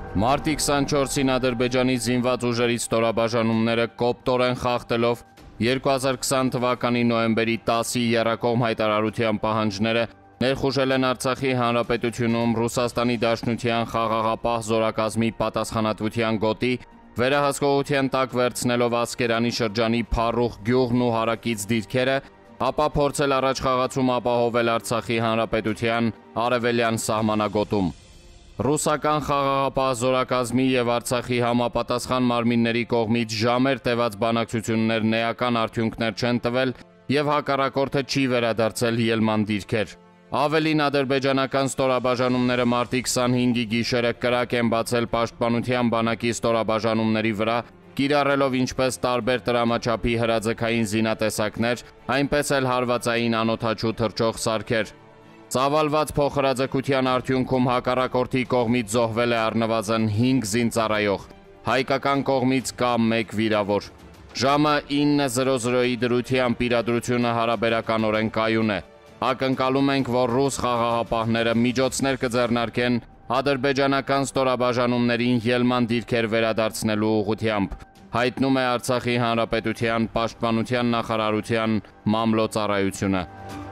Մարտի 24-ին Ադրբեջանի զինված ուժերի ստորաբաժանումները կոպտորեն խախտելով 2020 թվականի նոյեմբերի 10-ի եռակողմ հայտարարության պահանջները ներխուժել են Արցախի Հանրապետությունում Ռուսաստանի Դաշնության խաղաղապահ զորակազմի պատասխանատվության գոտի, վերահսկողության տակ վերցնելով Ասկերանի շրջանի Փառուխ գյուղն ու հարակից դիրքերը, ապա փորձել առաջ խաղացում ապահովել Արցախի Հանրապետության արևելյան սահմանագոտում։ Ռուսական խաղաղապահ զորակազմի և Արցախի համապատասխան մարմինների կողմից ժամեր տևած բանակցություններն էական արդյունքներ չեն տվել և հակառակորդը չի վերադարձել ելման դիրքեր։ Ավելին, ադրբեջանական ստորաբաժանումները մարտի 25-ի գիշերը կրակ են բացել Պաշտպանության բանակի ստորաբաժանումների վրա, կիրառելով ինչպես տարբեր տրամաչափի հրաձգային զինատեսակներ, այնպես էլ հարվածային անօդաչու թռչող սարքեր։ Ծավալված փոխհրաձգության արդյունքում հակառակորդի կողմից զոհվել է առնվազն 5 զինծառայող, հայկական կողմից կա 1 վիրավոր։ Ժամը 9:00-ի դրությամբ իրադրությունը հարաբերականորեն կայուն է։ Ակնկալում ենք, որ ռուս խաղաղապահները միջոցներ կձեռնարկեն ադրբեջանական ստորաբաժանումներին ելման դիրքեր վերադարձնելու ուղղությամբ, հայտնում է Արցախի Հանրապետության Պաշտպանության նախարարության մամլոյ ծառայությունը։